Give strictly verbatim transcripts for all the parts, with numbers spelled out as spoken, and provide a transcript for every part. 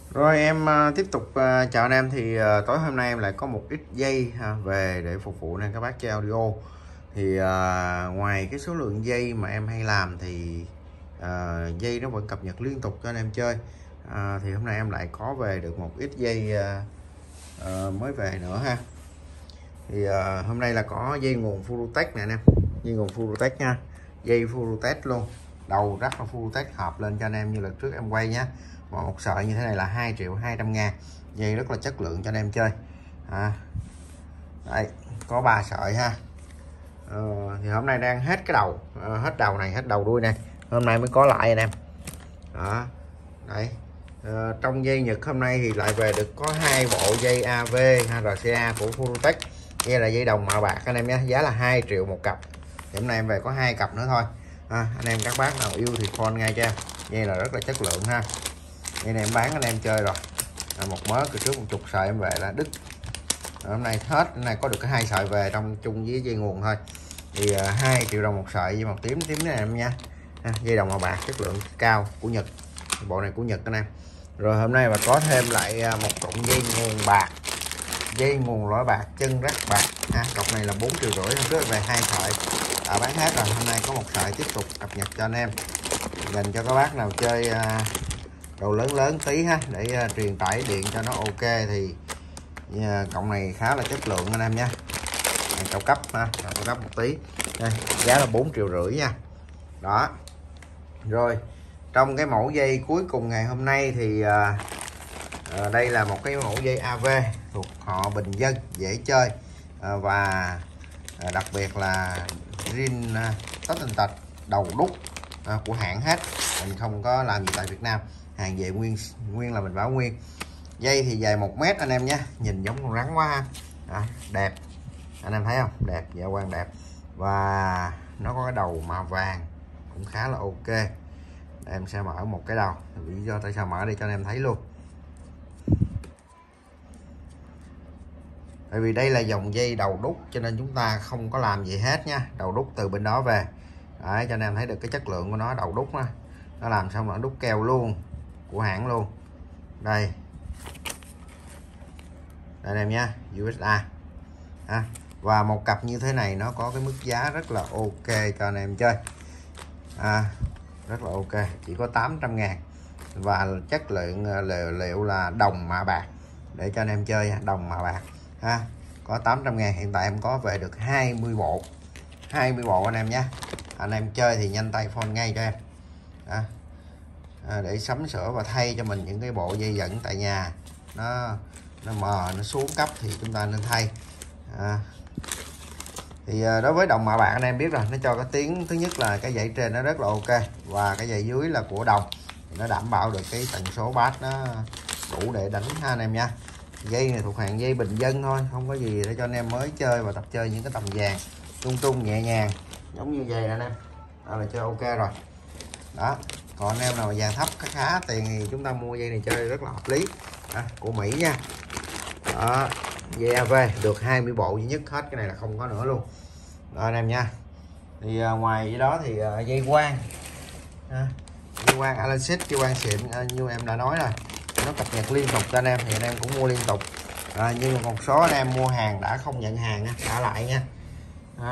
Rồi em uh, tiếp tục uh, chào anh em. Thì uh, tối hôm nay em lại có một ít dây ha, về để phục vụ nên các bác chơi audio. Thì uh, ngoài cái số lượng dây mà em hay làm thì uh, dây nó vẫn cập nhật liên tục cho anh em chơi. uh, Thì hôm nay em lại có về được một ít dây uh, uh, mới về nữa ha. Thì uh, hôm nay là có dây nguồn Fulltech nè anh em, dây nguồn Fulltech nha, dây Fulltech luôn, đầu rất là Fulltech, hợp lên cho anh em như lần trước em quay nhé. Và một sợi như thế này là hai triệu hai trăm ngàn, dây rất là chất lượng cho anh em chơi. à, Đây có ba sợi ha. ờ, Thì hôm nay đang hết cái đầu, ờ, hết đầu này, hết đầu đuôi này, hôm nay mới có lại anh em. Đó đây. Ờ, trong dây Nhật hôm nay thì lại về được có hai bộ dây a vê rờ xê a của Fulltech. Đây là dây đồng mạ bạc anh em nhé, giá là hai triệu một cặp. Thì hôm nay em về có hai cặp nữa thôi. à, anh em các bác nào yêu thì phone ngay cho em, dây là rất là chất lượng ha. Dây này em bán anh em chơi rồi, à, một mớ từ trước một chục sợi em về là đứt. à, hôm nay hết, hôm nay có được cái hai sợi về trong chung với dây nguồn thôi. Thì uh, hai triệu đồng một sợi dây màu tím tím này em nha. à, dây đồng màu bạc chất lượng cao của Nhật, bộ này của Nhật anh em. Rồi hôm nay và có thêm lại một cọng dây nguồn bạc, dây nguồn lõi bạc chân rắc bạc ha. Cọc này là bốn triệu rưỡi, hôm trước về hai sợi đã bán hết rồi, hôm nay có một sợi tiếp tục cập nhật cho anh em, dành cho các bác nào chơi đồ lớn lớn tí ha, để uh, truyền tải điện cho nó ok. Thì uh, cọng này khá là chất lượng anh em nha, cao cấp ha, cao cấp một tí. Đây, giá là bốn triệu rưỡi nha. Đó rồi, trong cái mẫu dây cuối cùng ngày hôm nay thì uh, uh, đây là một cái mẫu dây a vê thuộc họ bình dân, dễ chơi, uh, và uh, đặc biệt là zin uh, tất tần tật đầu đúc uh, của hãng hết, mình không có làm gì tại Việt Nam, hàng về nguyên nguyên là mình báo nguyên. Dây thì dài một mét anh em nhé, nhìn giống con rắn quá ha. À, đẹp anh em thấy không, đẹp, dạ quan đẹp, và nó có cái đầu màu vàng cũng khá là ok. Em sẽ mở một cái đầu, lý do tại sao mở đây cho anh em thấy luôn, tại vì đây là dòng dây đầu đúc cho nên chúng ta không có làm gì hết nha, đầu đúc từ bên đó về. Đấy, cho anh em thấy được cái chất lượng của nó, đầu đúc đó, nó làm xong nó đúc keo luôn của hãng luôn. Đây đây em nha, u ét a à, và một cặp như thế này nó có cái mức giá rất là ok cho anh em chơi, à, rất là ok, chỉ có tám trăm ngàn, và chất lượng liệu, liệu là đồng mạ bạc để cho anh em chơi, đồng mạ bạc ha. Có tám trăm ngàn, hiện tại em có về được hai mươi bộ, hai mươi bộ anh em nhé. Anh em chơi thì nhanh tay phone ngay cho em, à, à, để sắm sửa và thay cho mình những cái bộ dây dẫn tại nhà nó nó mờ, nó xuống cấp thì chúng ta nên thay. à, Thì đối với đồng mạ bạc anh em biết rồi, nó cho cái tiếng, thứ nhất là cái dãy trên nó rất là ok, và cái dãy dưới là của đồng, nó đảm bảo được cái tần số bass nó đủ để đánh ha anh em nha. Dây này thuộc hàng dây bình dân thôi, không có gì để cho anh em mới chơi và tập chơi những cái tầm vàng trung trung nhẹ nhàng giống như vậy anh em, đó là chơi ok rồi. Đó, còn anh em nào mà vàng thấp khá khá tiền thì chúng ta mua dây này chơi rất là hợp lý, à, của Mỹ nha. Đó, dây a vê được hai mươi bộ duy nhất, hết cái này là không có nữa luôn. Đó anh em nha. Thì uh, ngoài cái đó thì uh, dây quang, à, dây quang Alanxit, dây quang xịn, uh, như em đã nói rồi, nó cập nhật liên tục cho anh em thì anh em cũng mua liên tục. À, nhưng một số anh em mua hàng đã không nhận hàng nha, trả lại nha. À,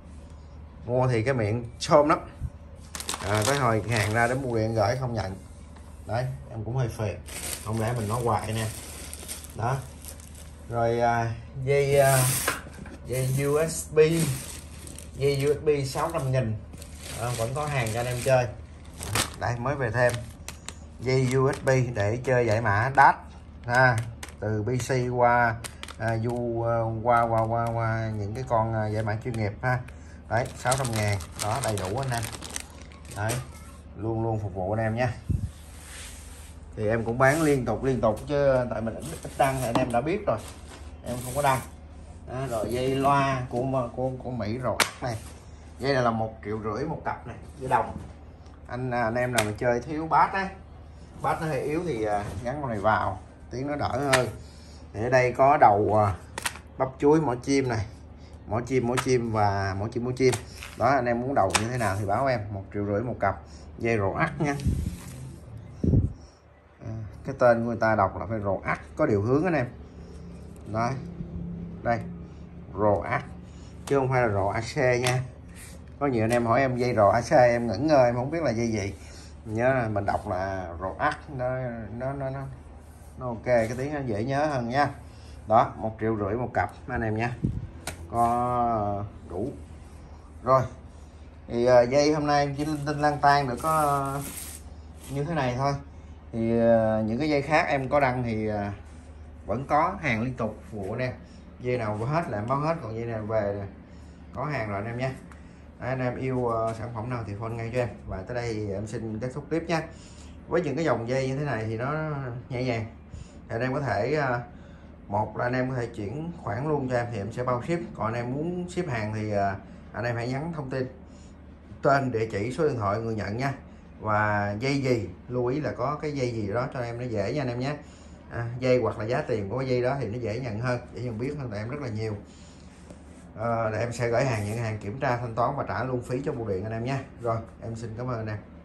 mua thì cái miệng xôm lắm, à, tới hồi hàng ra đến bưu điện gửi không nhận, đấy em cũng hơi phiền, không lẽ mình nói hoài nè. Đó rồi, à, dây à, dây u ét bê, dây u ét bê sáu trăm nghìn, à, vẫn có hàng cho anh em chơi. Đây mới về thêm dây u ét bê để chơi giải mã đát ha, từ pê xê qua à, du uh, qua, qua qua qua những cái con uh, giải mã chuyên nghiệp ha. Đấy, sáu trăm ngàn, đó đầy đủ anh em. Đấy, luôn luôn phục vụ anh em nha. Thì em cũng bán liên tục liên tục chứ tại mình ít đăng thì anh em đã biết rồi, em không có đăng. Đó, rồi dây loa của của của Mỹ rồi này, dây này là một triệu rưỡi một cặp này, dây đồng. Anh anh em nào mà chơi thiếu bass á, bass nó hơi yếu thì gắn con này vào, tiếng nó đỡ hơn. Thì ở đây có đầu bắp chuối mỏ chim này, mỏ chim mỏ chim và mỏ chim mỏ chim. Đó, anh em muốn đầu như thế nào thì báo em, một triệu rưỡi một cặp, dây rổ ắt nha. cái tên của người ta đọc là phải ROAC có điều hướng anh em. Đấy, đây ROAC chứ không phải là ROAC nha. Có nhiều anh em hỏi em dây ROAC em ngẩn ngơ em không biết là dây gì, nhớ là mình đọc là ROAC, nó nó nó nó nó ok, cái tiếng nó dễ nhớ hơn nha. Đó, một triệu rưỡi một cặp anh em nha, có đủ rồi. Thì uh, dây hôm nay em chỉ linh tinh lang tan được có uh, như thế này thôi. Thì uh, những cái dây khác em có đăng thì uh, vẫn có hàng liên tục phụ anh em. Dây nào hết là em báo hết, còn dây nào về có hàng rồi anh em nha. Anh em yêu uh, sản phẩm nào thì phone ngay cho em. Và tới đây thì em xin kết thúc clip nha. Với những cái dòng dây như thế này thì nó nhẹ nhàng, thì anh em có thể uh, một là anh em có thể chuyển khoản luôn cho em thì em sẽ bao ship. Còn anh em muốn ship hàng thì uh, anh em hãy nhắn thông tin tên, địa chỉ, số điện thoại người nhận nha, và dây gì, lưu ý là có cái dây gì đó cho em nó dễ nha anh em nhé. À, dây hoặc là giá tiền của cái dây đó thì nó dễ nhận hơn, dễ nhận biết hơn tại em rất là nhiều. À, để em sẽ gửi hàng, nhận hàng, kiểm tra, thanh toán và trả luôn phí cho bưu điện anh em nha. Rồi em xin cảm ơn anh em.